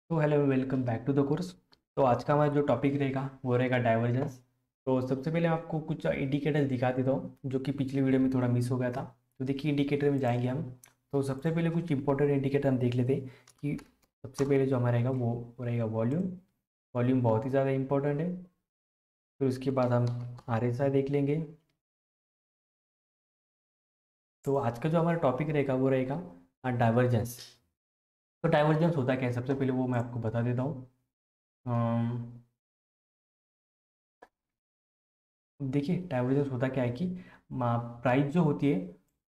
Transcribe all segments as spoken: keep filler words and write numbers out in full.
तो hello, welcome back to the course. तो आज का हमारा जो टॉपिक रहेगा वो रहेगा डाइवर्जेंस। तो सबसे पहले मैं आपको कुछ इंडिकेटर्स दिखा देता हूँ जो कि पिछली वीडियो में थोड़ा मिस हो गया था। तो देखिए, इंडिकेटर में जाएंगे हम। तो सबसे पहले कुछ इंपॉर्टेंट इंडिकेटर हम देख लेते हैं कि सबसे पहले जो हमारा रहेगा वो वो रहेगा वॉल्यूम। वॉल्यूम बहुत ही ज़्यादा इंपॉर्टेंट है। फिर उसके बाद हम आर एस आई देख लेंगे। तो आज का जो हमारा टॉपिक रहेगा वो रहेगा डाइवर्जेंस। तो डाइवर्जेंस होता क्या है, सबसे पहले वो मैं आपको बता देता हूँ। अम, देखिए, डाइवर्जेंस होता क्या है कि प्राइस जो होती है।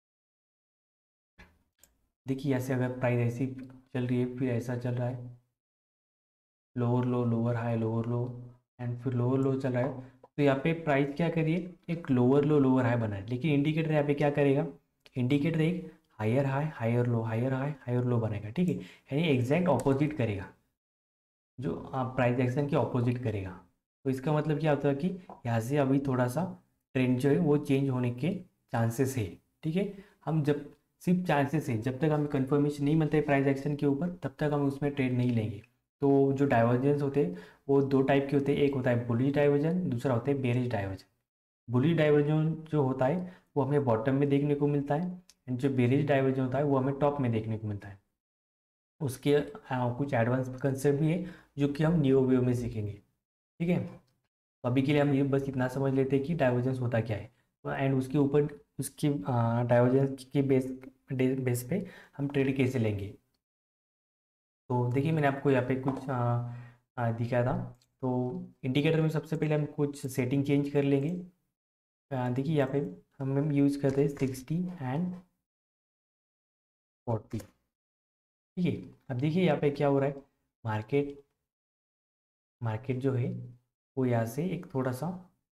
देखिए, ऐसे अगर प्राइस ऐसी चल रही है, फिर ऐसा चल रहा है, lower low lower high lower low, and फिर लोअर लो चल रहा है। तो यहाँ पे प्राइस क्या करिए, एक लोअर लो लोअर हाई बना है, लेकिन इंडिकेटर यहाँ पे क्या करेगा, इंडिकेटर एक higher high higher low higher high higher low बनाएगा। ठीक है, यानी एग्जैक्ट ऑपोजिट करेगा, जो प्राइस एक्शन के ऑपोजिट करेगा। तो इसका मतलब क्या होता है कि यहाँ से अभी थोड़ा सा ट्रेंड जो है वो चेंज होने के चांसेस है। ठीक है, हम जब सिर्फ चांसेस है, जब तक हमें कंफर्मेशन नहीं मिलता है प्राइस एक्शन के ऊपर, तब तक हम उसमें ट्रेड नहीं लेंगे। तो जो डाइवर्जेंस होते हैं वो दो टाइप के होते हैं, एक होता है बुलिश डाइवर्जन, दूसरा होता है बेरिश डाइवर्जन। बुलिश डाइवर्जन जो होता है वो हमें बॉटम में देखने को मिलता है, एंड जो बेरिश डाइवर्जन होता है वो हमें टॉप में देखने को मिलता है। उसके अ, कुछ एडवांस कंसेप्ट भी है जो कि हम नियो वेव में सीखेंगे। ठीक है, तो अभी के लिए हम ये बस इतना समझ लेते हैं कि डाइवर्जेंस होता क्या है, एंड उसके ऊपर उसकी डाइवर्जेंस के बेस बेस पे हम ट्रेड कैसे लेंगे। तो देखिए, मैंने आपको यहाँ पे कुछ आ, आ, दिखाया था। तो इंडिकेटर में सबसे पहले हम कुछ सेटिंग चेंज कर लेंगे। आ, देखिए, यहाँ पे हम हम यूज़ करते हैं सिक्सटी एंड फोर्टी। ठीक है, अब देखिए यहाँ पे क्या हो रहा है, मार्केट मार्केट जो है वो यहाँ से एक थोड़ा सा,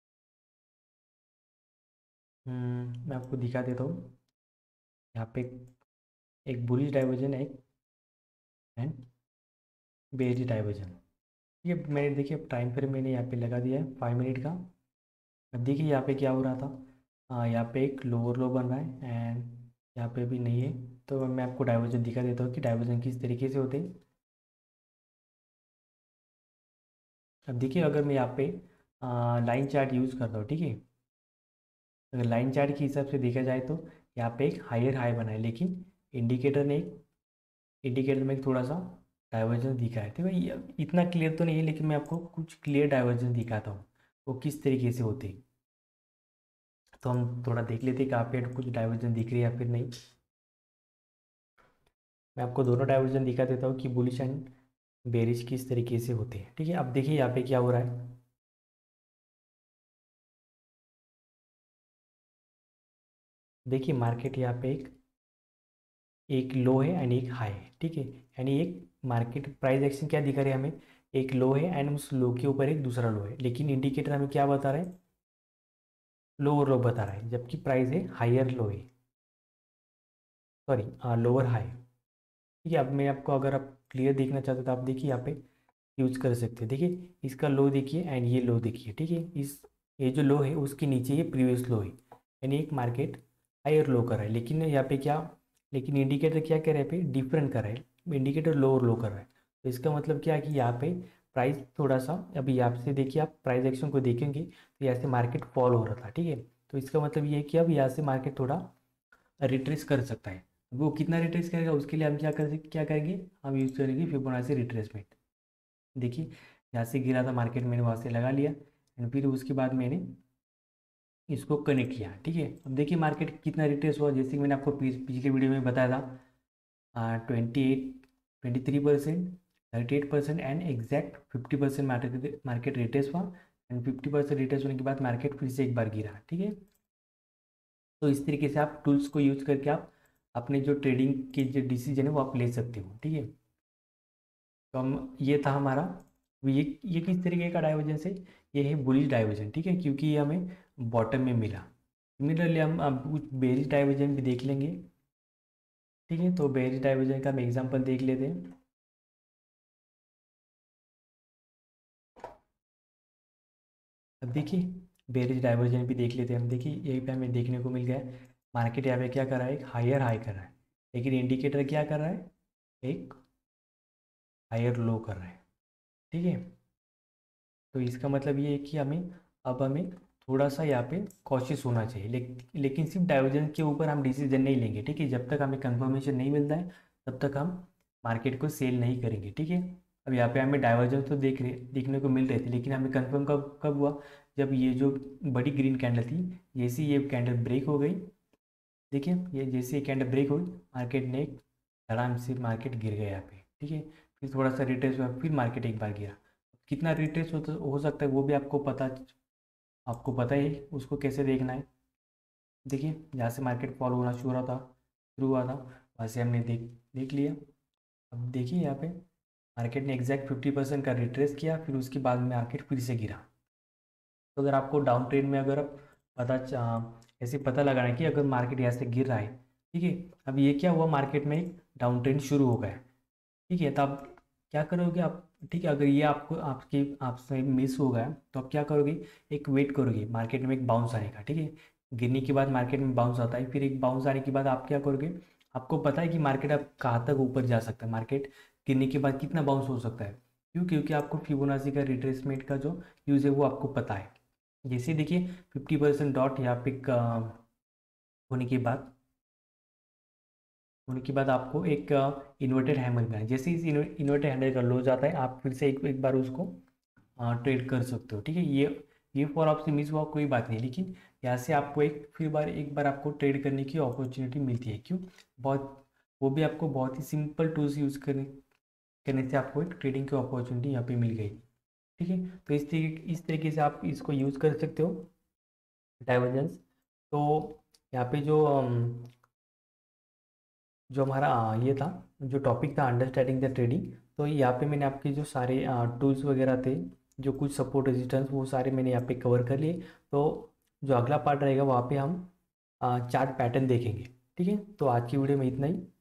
हम्म, मैं आपको दिखा देता हूँ। यहाँ पे एक बुलिश डाइवर्जन है एंड बेरिश डाइवर्जन। ये मैंने देखिए अब टाइम फ्रेम मैंने यहाँ पे लगा दिया है फाइव मिनट का। अब देखिए यहाँ पे क्या हो रहा था, हाँ यहाँ पे एक लोअर लो बन रहा है एंड यहाँ पे भी नहीं है। तो मैं आपको डाइवर्जन दिखा देता हूँ कि डाइवर्जन किस तरीके से होते हैं। अब देखिए, अगर मैं यहाँ पे लाइन चार्ट यूज़ करता हूँ, ठीक है, अगर लाइन चार्ट के हिसाब से देखा जाए तो यहाँ पे एक हायर हाई बना है, लेकिन इंडिकेटर ने एक इंडिकेटर में एक थोड़ा सा डाइवर्जेंस दिखा है। तो ये इतना क्लियर तो नहीं है, लेकिन मैं आपको कुछ क्लियर डाइवर्जेंस दिखाता हूँ वो किस तरीके से होते हैं। तो हम थोड़ा देख लेते हैं कि आप पे कुछ डाइवर्जन दिख रही है या फिर नहीं। मैं आपको दोनों डाइवर्जन दिखा देता हूँ कि बुलिश एंड बेरिश किस तरीके से होते हैं। ठीक है, अब देखिए यहाँ पे क्या हो रहा है। देखिए, मार्केट यहाँ पे एक एक लो है एंड एक हाई है। ठीक है, यानी एक मार्केट प्राइस एक्शन क्या दिखा रहे हैं हमें, एक लो है एंड उस लो के ऊपर एक दूसरा लो है, लेकिन इंडिकेटर हमें क्या बता रहा है, लोअर लो बता रहा है, जबकि प्राइस है हायर लो है, सॉरी लोअर हाई। ठीक है, अब मैं आपको, अगर आप क्लियर देखना चाहते हो तो आप देखिए यहाँ पे यूज कर सकते हैं। देखिए, इसका लो देखिए एंड ये लो देखिए। ठीक है, इस ये जो लो है उसके नीचे ये प्रीवियस लो है, यानी एक मार्केट हायर लो कर रहा है, लेकिन यहाँ पे क्या, लेकिन इंडिकेटर क्या कर रहा है, पे डिफरेंट कर रहा है, इंडिकेटर लोअर लो कर रहा है। तो इसका मतलब क्या है कि यहाँ पे प्राइस थोड़ा सा, अभी यहाँ से देखिए, आप प्राइस एक्शन को देखेंगे तो यहाँ से मार्केट फॉल हो रहा था। ठीक है, तो इसका मतलब ये है कि अब यहाँ से मार्केट थोड़ा रिट्रेस कर सकता है। वो कितना रिट्रेस करेगा, उसके लिए हम क्या कर क्या करेंगे, हम यूज़ करेंगे फिबोनाची रिट्रेसमेंट। देखिए, यहाँ से गिरा था मार्केट, मैंने वहाँ से लगा लिया एंड फिर उसके बाद मैंने इसको कनेक्ट किया। ठीक है, अब देखिए मार्केट कितना रिट्रेस हुआ, जैसे कि मैंने आपको पिछ- पिछले वीडियो में बताया था, twenty eight, twenty three percent, thirty eight percent and exact fifty percent market market retrace हुआ। एंड फिफ्टी परसेंट रिट्रेस होने के बाद मार्केट फिर से एक बार गिरा। ठीक है, तो इस तरीके से आप टूल्स को यूज करके आप अपने जो ट्रेडिंग के जो डिसीजन है वो आप ले सकते हो। ठीक है, तो हम ये था हमारा, ये ये किस तरीके का डाइवर्जेंस है, ये है बुलिश डाइवर्जन। ठीक है, क्योंकि ये हमें बॉटम में मिला। सिमिलरली हम अब कुछ बेरिश डाइवर्जन भी देख लेंगे। ठीक है, तो बेरिश डाइवर्जन का हम एग्जांपल देख लेते हैं। अब देखिए, बेरिश डाइवर्जन भी देख लेते हैं हम। देखिए, यहीं पे हमें देखने को मिल गया है, मार्केट यहाँ पे क्या कर रहा है, एक हायर हाई कर रहा है, लेकिन इंडिकेटर क्या कर रहा है, एक हायर लो कर रहे हैं, ठीक है। तो इसका मतलब ये है कि हमें अब हमें थोड़ा सा यहाँ पे कॉशियस होना चाहिए, ले, लेकिन सिर्फ डाइवर्जेंस के ऊपर हम डिसीजन नहीं लेंगे, ठीक है। जब तक हमें कंफर्मेशन नहीं मिलता है तब तक हम मार्केट को सेल नहीं करेंगे, ठीक है। अब यहाँ पे हमें डाइवर्जेंस तो देख रहे देखने को मिल रहे थे, लेकिन हमें कंफर्म कब कब हुआ, जब ये जो बड़ी ग्रीन कैंडल थी, जैसे ये कैंडल ब्रेक हो गई, देखिए ये जैसे ये कैंडल ब्रेक हुई, मार्केट ने एक धड़ाम से मार्केट गिर गया यहाँ पे, ठीक है। फिर थोड़ा सा रिट्रेस हुआ, फिर मार्केट एक बार गिरा। कितना रिट्रेस हो, हो सकता है वो भी आपको पता आपको पता ही है, उसको कैसे देखना है। देखिए जहाँ से मार्केट फॉल होना शुरू हुआ था शुरू हुआ था वहाँ से हमने देख देख लिया। अब देखिए यहाँ पे मार्केट ने एग्जैक्ट फिफ्टी परसेंट का रिट्रेस किया, फिर उसके बाद में मार्केट फिर से गिरा। तो अगर आपको डाउन ट्रेंड में अगर आप पता चा- ऐसे पता लगाना है कि अगर मार्केट यहाँ से गिर रहा है, ठीक है। अब ये क्या हुआ, मार्केट में एक डाउन ट्रेंड शुरू हो गया, ठीक है। तो आप क्या करोगे आप, ठीक है, अगर ये आपको आपके आपसे मिस हो गया तो आप क्या करोगे, एक वेट करोगे मार्केट में एक बाउंस आने का, ठीक है। गिरने के बाद मार्केट में बाउंस आता है, फिर एक बाउंस आने के बाद आप क्या करोगे, आपको पता है कि मार्केट अब कहाँ तक ऊपर जा सकता है, मार्केट गिरने के बाद कितना बाउंस हो सकता है। क्यों? क्योंकि आपको फिबोनाची का रिट्रेसमेंट का जो यूज़ है वो आपको पता है। जैसे देखिए फिफ्टी परसेंट डॉट यहाँ पे का- होने के बाद होने के बाद आपको एक इन्वर्टेड हैमर मिला है। जैसे इस इन्वर्टेड हैमर का लो जाता है, आप फिर से एक एक बार उसको ट्रेड कर सकते हो, ठीक है। ये ये फॉर आपसे मिस हुआ कोई बात नहीं, लेकिन यहाँ से आपको एक फिर बार एक बार आपको ट्रेड करने की अपॉर्चुनिटी मिलती है। क्यों? बहुत वो भी आपको बहुत ही सिंपल टूल्स यूज़ करने करने से आपको एक ट्रेडिंग की अपॉर्चुनिटी यहाँ पे मिल गई, ठीक है। तो इस तरीके इस तरीके से आप इसको यूज़ कर सकते हो, डाइवर्जेंस। तो यहाँ पे जो अम, जो हमारा आ, ये था, जो टॉपिक था अंडरस्टैंडिंग द ट्रेडिंग, तो यहाँ पे मैंने आपके जो सारे टूल्स वगैरह थे, जो कुछ सपोर्ट रेजिस्टेंस, वो सारे मैंने यहाँ पे कवर कर लिए। तो जो अगला पार्ट रहेगा वहाँ पे हम चार्ट पैटर्न देखेंगे, ठीक है। तो आज की वीडियो में इतना ही।